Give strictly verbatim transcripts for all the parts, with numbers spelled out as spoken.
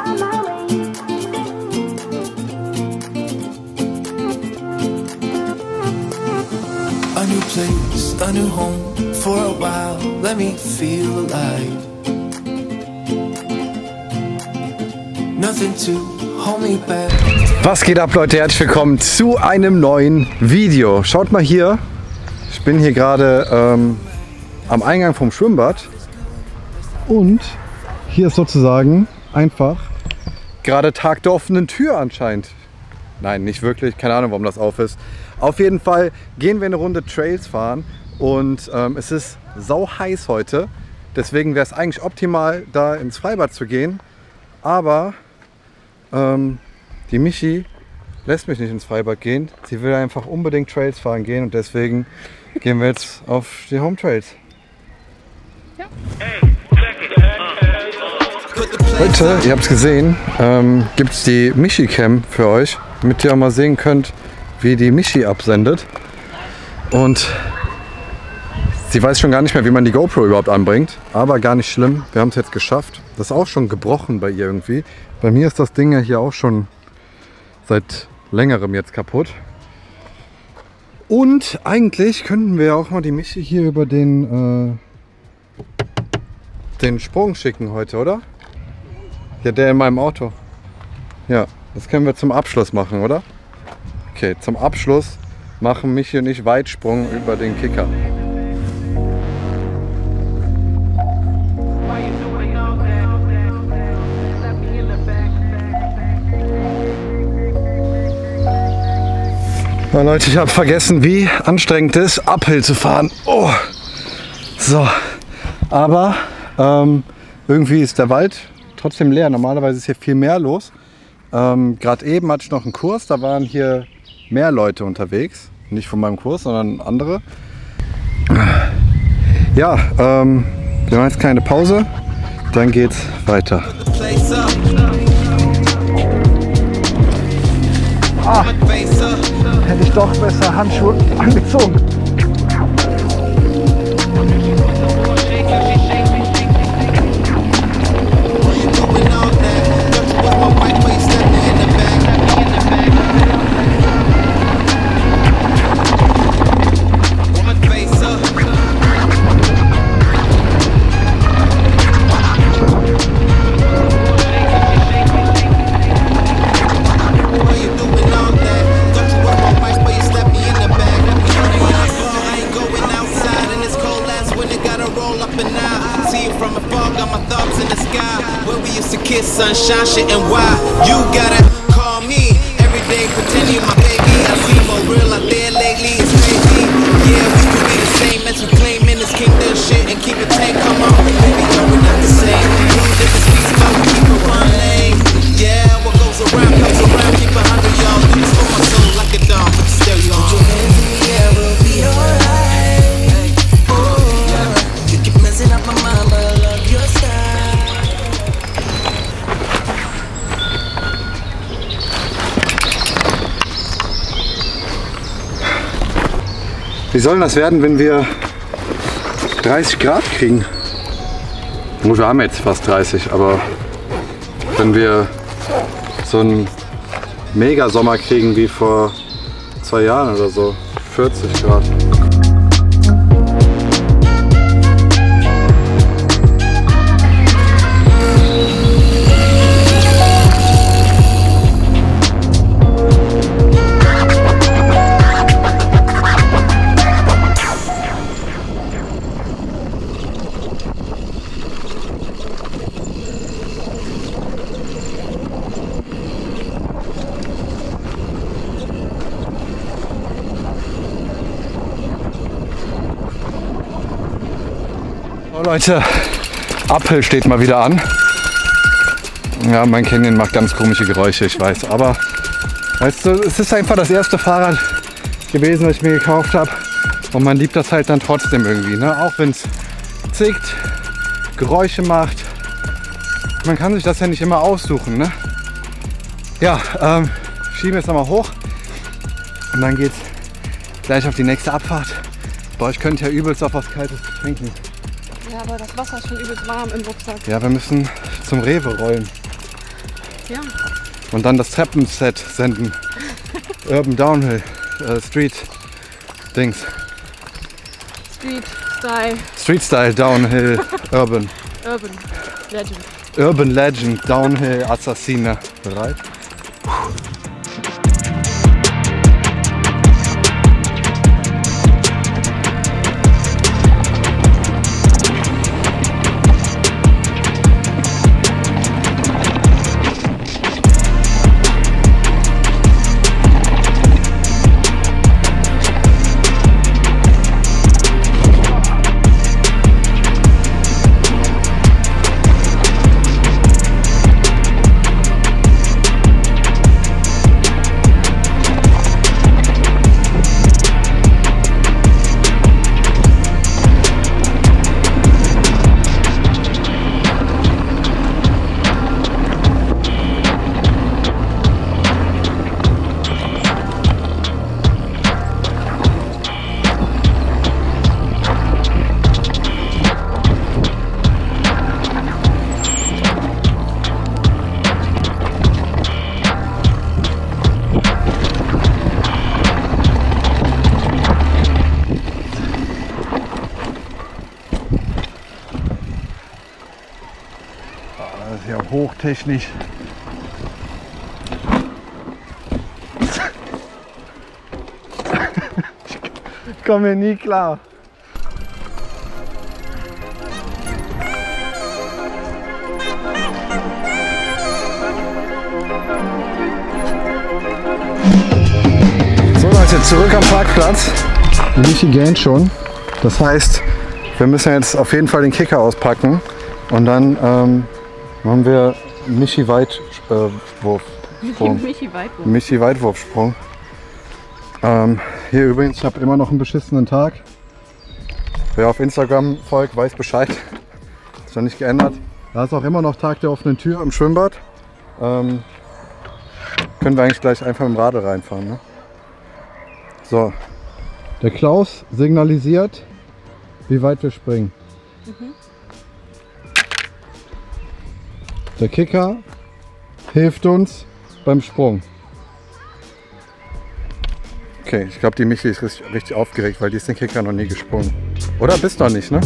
A new place, a new home for a while. Let me feel alive. Nothing to hold me back. Was geht ab, Leute? Herzlich willkommen zu einem neuen Video. Schaut mal hier. Ich bin hier gerade ähm, am Eingang vom Schwimmbad. Und hier ist sozusagen einfach gerade Tag der offenen Tür anscheinend. Nein, nicht wirklich. Keine Ahnung, warum das auf ist. Auf jeden Fall gehen wir eine Runde Trails fahren und ähm, es ist sau heiß heute. Deswegen wäre es eigentlich optimal, da ins Freibad zu gehen. Aber ähm, die Michi lässt mich nicht ins Freibad gehen. Sie will einfach unbedingt Trails fahren gehen und deswegen gehen wir jetzt auf die Home Trails. Ja. Heute, ihr habt es gesehen, ähm, gibt es die Michi-Cam für euch, damit ihr auch mal sehen könnt, wie die Michi absendet. Und sie weiß schon gar nicht mehr, wie man die GoPro überhaupt anbringt. Aber gar nicht schlimm, wir haben es jetzt geschafft. Das ist auch schon gebrochen bei ihr irgendwie. Bei mir ist das Ding ja hier auch schon seit längerem jetzt kaputt. Und eigentlich könnten wir auch mal die Michi hier über den, äh, den Sprung schicken heute, oder? Ja, der in meinem Auto. Ja, das können wir zum Abschluss machen, oder? Okay, zum Abschluss machen Michi und ich Weitsprung über den Kicker. Na Leute, ich habe vergessen, wie anstrengend es ist, Uphill zu fahren. Oh. So, aber ähm, irgendwie ist der Wald trotzdem leer. Normalerweise ist hier viel mehr los. Ähm, Gerade eben hatte ich noch einen Kurs, da waren hier mehr Leute unterwegs. Nicht von meinem Kurs, sondern andere. Ja, ähm, wir machen jetzt keine Pause, dann geht's weiter. Ah, hätte ich doch besser Handschuhe angezogen. Sunshine, shit, and why you gotta call me every day, pretend you my baby. I see more real out there lately, it's crazy. Yeah, we could be the same as we claim in this kingdom shit and keep it tame. Come on, baby, no, we're not the same. Two different speeds, but we keep it one lane. Yeah, what goes around comes around. Keep a hundred, y'all. Do this for my soul like a dog. Put the stereo on. Put your hands in the air, we'll be alright. Oh, you keep messing up my mind, but I love your style. Wie soll das werden, wenn wir dreißig Grad kriegen? Gut, wir haben jetzt fast dreißig, aber wenn wir so einen Mega-Sommer kriegen wie vor zwei Jahren oder so, vierzig Grad. So Leute, Uphill steht mal wieder an. Ja, mein Canyon macht ganz komische Geräusche, ich weiß. Aber weißt du, es ist einfach das erste Fahrrad gewesen, das ich mir gekauft habe. Und man liebt das halt dann trotzdem irgendwie, ne? Auch wenn es zickt, Geräusche macht. Man kann sich das ja nicht immer aussuchen, ne? Ja, ähm, schieben wir jetzt nochmal hoch. Und dann geht's gleich auf die nächste Abfahrt. Bei euch könnt ihr übelst auf was Kaltes trinken. Ja, aber das Wasser ist schon übelst warm im Rucksack. Ja, wir müssen zum Rewe rollen. Ja. Und dann das Treppenset senden. Urban Downhill, äh, Street Dings. Street Style. Street Style, Downhill, Urban. Urban Legend. Urban Legend, Downhill, Assassine. Bereit? Das ist ja hochtechnisch. Ich komme hier nie klar. So Leute, zurück am Parkplatz. Michi gähnt schon. Das heißt, wir müssen jetzt auf jeden Fall den Kicker auspacken und dann ähm, machen wir Michi Weitwurfsprung. Michi Weitwurf. Michi Weitwurfsprung. Ähm, hier übrigens, ich habe immer noch einen beschissenen Tag. Wer auf Instagram folgt, weiß Bescheid. Ist noch nicht geändert. Da ist auch immer noch Tag der offenen Tür im Schwimmbad. Ähm, können wir eigentlich gleich einfach mit dem Radl reinfahren. Ne? So, der Klaus signalisiert, wie weit wir springen. Mhm. Der Kicker hilft uns beim Sprung. Okay, ich glaube, die Michi ist richtig, richtig aufgeregt, weil die ist den Kicker noch nie gesprungen. Oder bist du noch nicht, ne?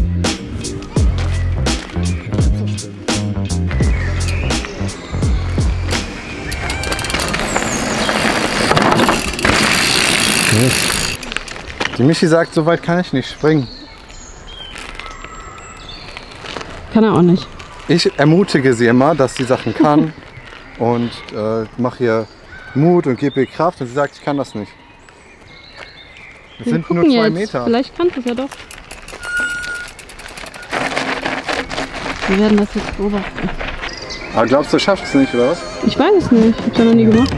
Die Michi sagt, so weit kann ich nicht springen. Kann er auch nicht. Ich ermutige sie immer, dass sie Sachen kann und äh, mache ihr Mut und gebe ihr Kraft und sie sagt, ich kann das nicht. Das Wir sind nur gucken zwei jetzt. Meter. Vielleicht kannst du es ja doch. Wir werden das jetzt beobachten. Aber glaubst du, du schaffst es nicht, oder was? Ich weiß es nicht. Ich hab's ja noch nie gemacht.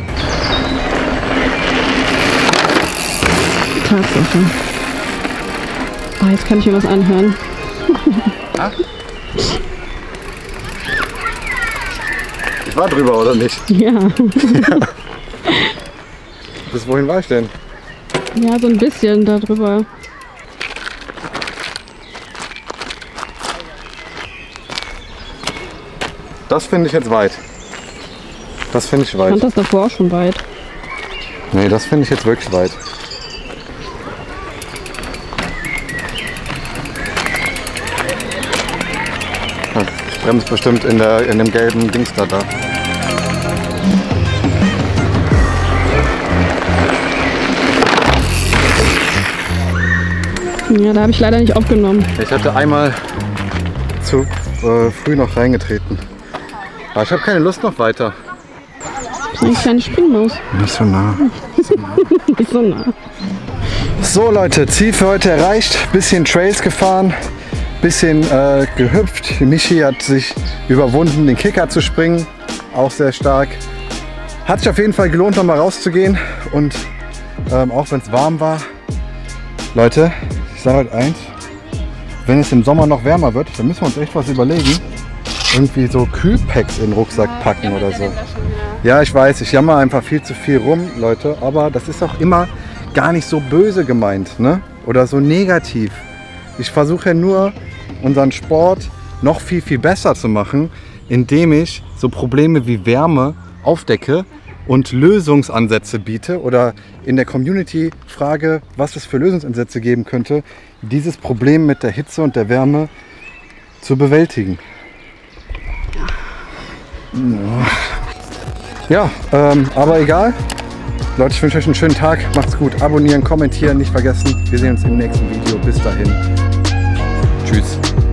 Tatsache. Oh, jetzt kann ich mir was anhören. Ah? Ich war drüber, oder nicht? Ja. Ja. Bis wohin war ich denn? Ja, so ein bisschen darüber. Das finde ich jetzt weit. Das finde ich Ich weit. fand das davor auch schon weit. Nee, das finde ich jetzt wirklich weit. Ich bremse bestimmt in, der, in dem gelben Dings da. da. Ja, da habe ich leider nicht aufgenommen. Ich hatte einmal zu äh, früh noch reingetreten. Aber ich habe keine Lust noch weiter. Das ist eine kleine Springmaus. Nicht so nah. Nicht so nah. So Leute, Ziel für heute erreicht. Bisschen Trails gefahren, bisschen äh, gehüpft. Michi hat sich überwunden, den Kicker zu springen. Auch sehr stark. Hat sich auf jeden Fall gelohnt, noch mal rauszugehen. Und ähm, auch wenn es warm war. Leute, ich sage euch eins. Wenn es im Sommer noch wärmer wird, dann müssen wir uns echt was überlegen. Irgendwie so Kühlpacks in den Rucksack packen oder so. Ja, ich weiß, ich jammer einfach viel zu viel rum, Leute. Aber das ist auch immer gar nicht so böse gemeint, ne? Oder so negativ. Ich versuche ja nur, unseren Sport noch viel, viel besser zu machen. indem ich so Probleme wie Wärme aufdecke und Lösungsansätze biete oder in der Community frage, was es für Lösungsansätze geben könnte, dieses Problem mit der Hitze und der Wärme zu bewältigen. Ja, ähm, aber egal. Leute, ich wünsche euch einen schönen Tag. Macht's gut. Abonnieren, kommentieren, nicht vergessen. Wir sehen uns im nächsten Video. Bis dahin. Tschüss.